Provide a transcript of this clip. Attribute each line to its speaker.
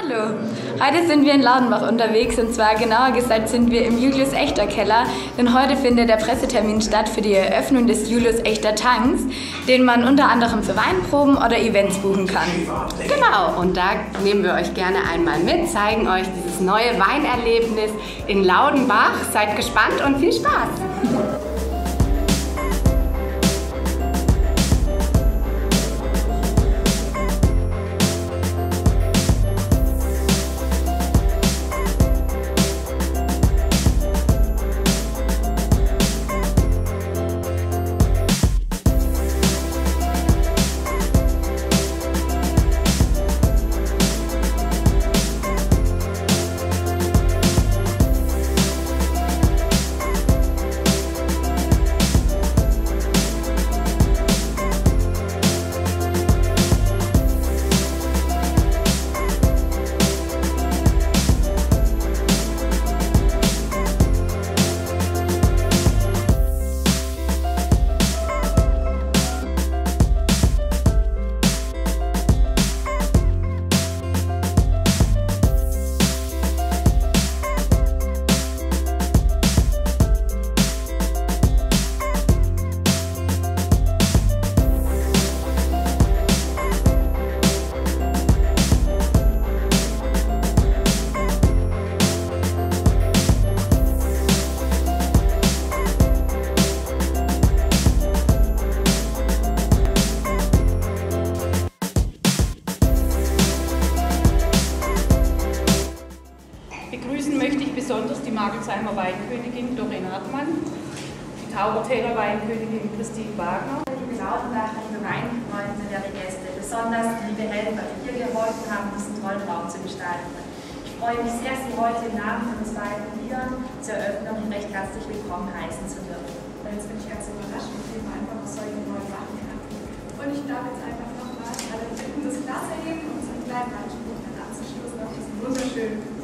Speaker 1: Hallo, heute sind wir in Laudenbach unterwegs und zwar genauer gesagt sind wir im Julius Echter Keller, denn heute findet der Pressetermin statt für die Eröffnung des Julius Echter Tanks, den man unter anderem für Weinproben oder Events buchen kann.
Speaker 2: Genau, und da nehmen wir euch gerne einmal mit, zeigen euch dieses neue Weinerlebnis in Laudenbach. Seid gespannt und viel Spaß!
Speaker 3: Begrüßen möchte ich besonders die Magelsheimer Weinkönigin Doreen Hartmann, die Taubertäler Weinkönigin Christine Wagner.
Speaker 4: Die laudenbachigen Weinfreunde der Gäste, besonders die liebe Helfer, die hier geholfen haben, diesen tollen Raum zu gestalten. Ich freue mich sehr, Sie heute im Namen von zwei Liedern zur Eröffnung recht herzlich willkommen heißen zu dürfen.
Speaker 5: Jetzt bin ich ganz überrascht, wie man einfach noch solche neuen machen kann. Und ich darf jetzt einfach nochmal alle bitten, das Glas erheben und so einen kleinen Anspruch dann abzuschließen auf diesen wunderschönen